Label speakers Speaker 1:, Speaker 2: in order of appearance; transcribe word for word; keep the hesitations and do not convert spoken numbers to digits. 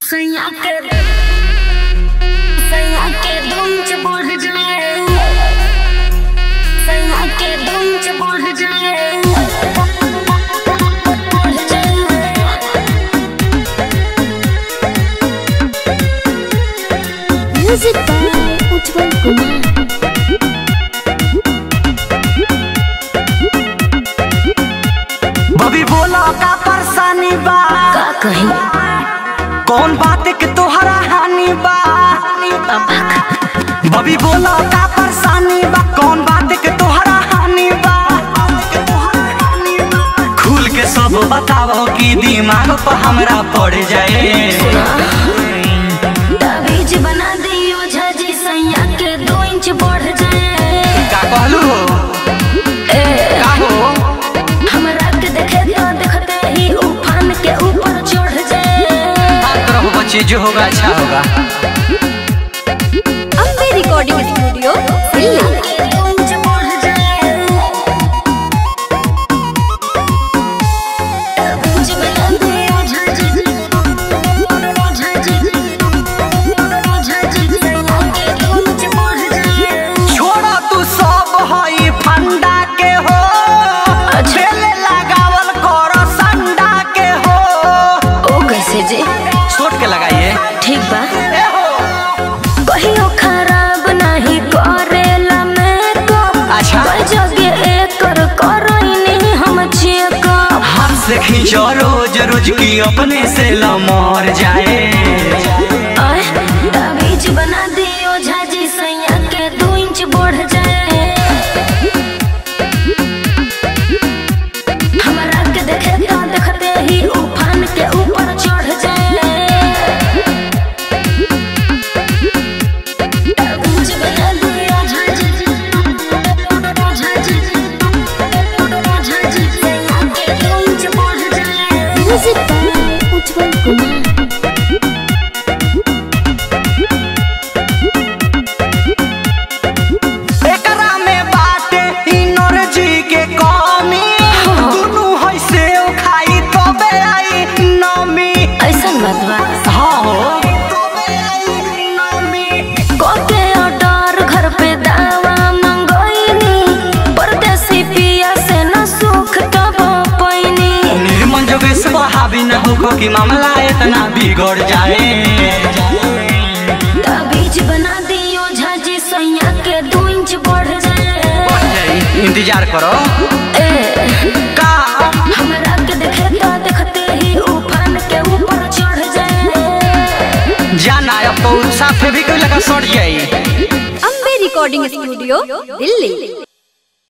Speaker 1: सैया के सैया के धुंच बढ़ जाए, सैया के धुंच बढ़ जाए, बढ़ जाए। Music by Ujjwal Kumar.
Speaker 2: बबी बोला का परेशानी बा,
Speaker 1: का कहीं
Speaker 2: कौन बात के तोहरा हानि बा। बबी बोला का परेशानी बा, कौन बात के तोहरा हानि बा। खुल के सब बताओ कि दिमाग पर हमरा पड़ जाए।
Speaker 1: ताबीज बना दियो झाजी सैया के दो इंच बढ़ जाए।
Speaker 2: का कहलू हो
Speaker 1: ए
Speaker 2: का हो
Speaker 1: हमरा के देखे तो देखते ही उफान के ऊपर चढ़ जाए।
Speaker 2: बात रहो बच्चे, जो होगा अच्छा होगा।
Speaker 3: Ambe recording studio Delhi.
Speaker 2: छोड़ा तू सब हई फंडा के हो, बेले लगावल करो संडा के हो।
Speaker 1: ओ कैसे जी
Speaker 2: सोट के लगाइए
Speaker 1: ठीक बा,
Speaker 2: ए हो।
Speaker 1: कहियो खराब नहीं करेला मेकअप।
Speaker 2: अच्छा।
Speaker 1: कोई जगह एकर करैनी हम चेकअप।
Speaker 2: हाथ से खींचो रोज रोज की अपने से लमर जाए।
Speaker 1: आय ताबीज बना दियो झाजी सैया के दो इंच बढ़ जाए। हमरा के देखे तो देखते ही उफान के ऊपर चढ़ जाए। ताबीज बना दियो झाजी, झाजी, झाजी सैया के दो इंच बढ़ जाए। Music by Ujjwal Kumar.
Speaker 2: एकरा में बाटे एनर्जी के कमी, दुनू है से खाई तबे आई नमी।
Speaker 1: ऐसन बात बा,
Speaker 2: हाँ हो तबे आई नमी।
Speaker 1: कोके ऑर्डर घर पे दावा मंगोइनी। परदेसी पिया से न सुख तब पैनी।
Speaker 2: निर्मल जोगेश बहावी न हो कि मामला इतना बिगड़ जाए।
Speaker 1: ताबीज बना दियो झाजी सैया के दो इंच बढ़ जाए।
Speaker 2: इंतजार करो
Speaker 1: ए
Speaker 2: का
Speaker 1: हमरा के देखे तो देखते ही उफान के ऊपर चढ़ जाए।
Speaker 2: जाना अब तो साथ भी कोई लगा सड़ जाए।
Speaker 3: Ambe recording studio Delhi.